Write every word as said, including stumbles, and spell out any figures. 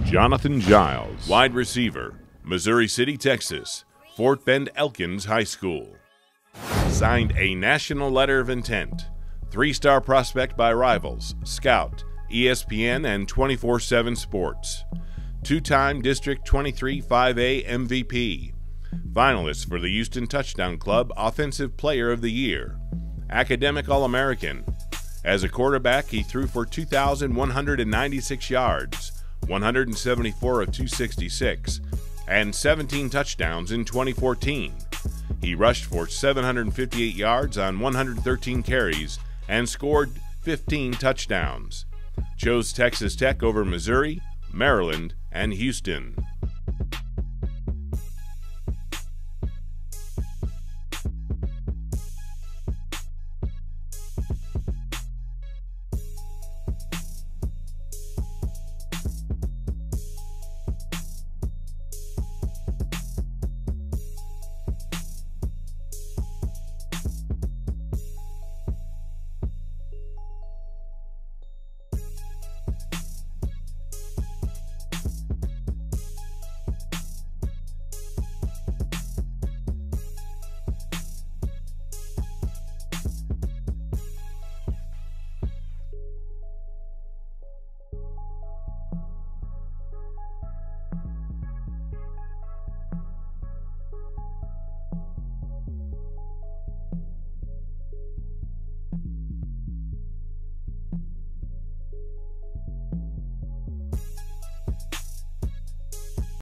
Jonathan Giles, Wide receiver, Missouri City, Texas, Fort Bend Elkins High School. Signed a national letter of intent. Three-star prospect by Rivals, Scout, E S P N, and twenty-four seven Sports. Two-time District twenty-three five A M V P. Finalist for the Houston Touchdown Club Offensive Player of the Year. Academic All-American. As a quarterback, he threw for two thousand one hundred ninety-six yards, one hundred seventy-four of two hundred sixty-six, and seventeen touchdowns in twenty fourteen. He rushed for seven hundred fifty-eight yards on one hundred thirteen carries and scored fifteen touchdowns. Chose Texas Tech over Missouri, Maryland, and Houston.